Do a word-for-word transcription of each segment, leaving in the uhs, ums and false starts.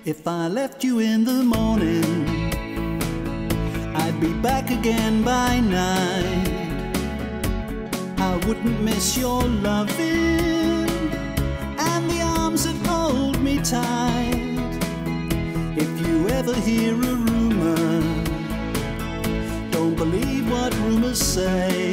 If I left you in the morning, I'd be back again by night. I wouldn't miss your loving and the arms that hold me tight. If you ever hear a rumor, don't believe what rumors say.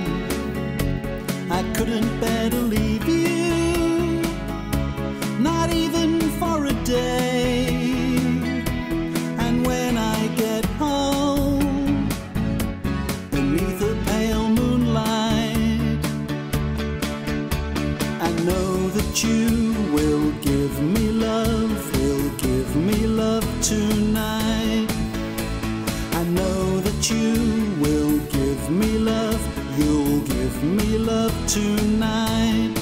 I couldn't bear to leave you, not even for a day. And when I get home, beneath a pale moonlight, I know that you will give me love, will give me love tonight. I know that you will give me love, you'll give me love tonight.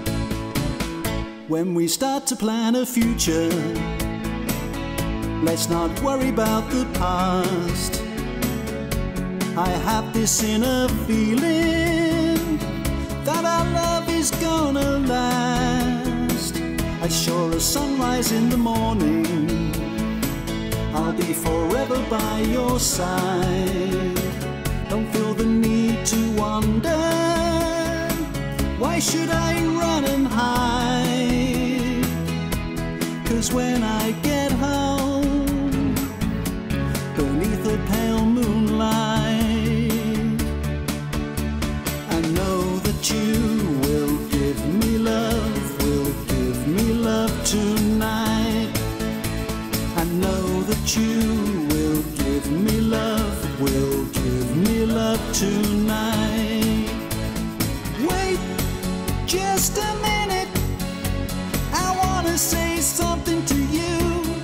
When we start to plan a future, let's not worry about the past. I have this inner feeling that our love is gonna last. As sure as sunrise in the morning, I'll be forever by your side. Don't feel the need to wonder, why should I run and hide? 'Cause when I get home, beneath a pale moonlight, I know that you will give me love, will give me love tonight. I know that you will give me love, will give me love tonight. Wait just a minute, I wanna say something to you.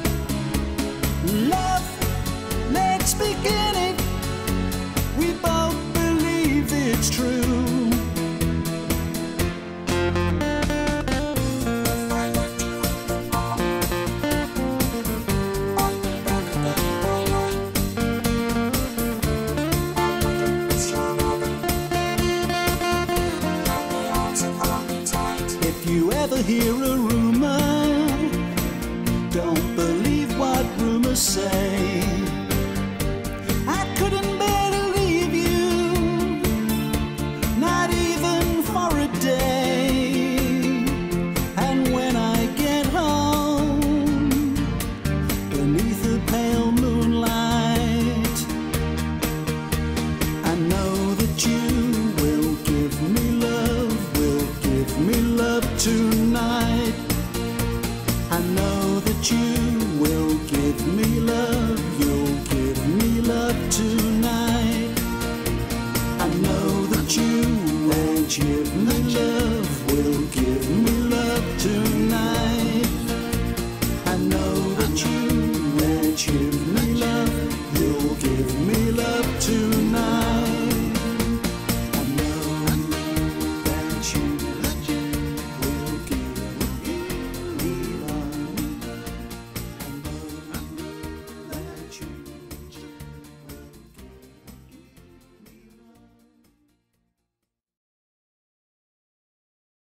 Love, let's begin it, we both believe it's true. If you ever hear a rumor, don't believe what rumors say. I couldn't bear to leave you, not even for a day. And when I get home, beneath a pale moonlight, I know that you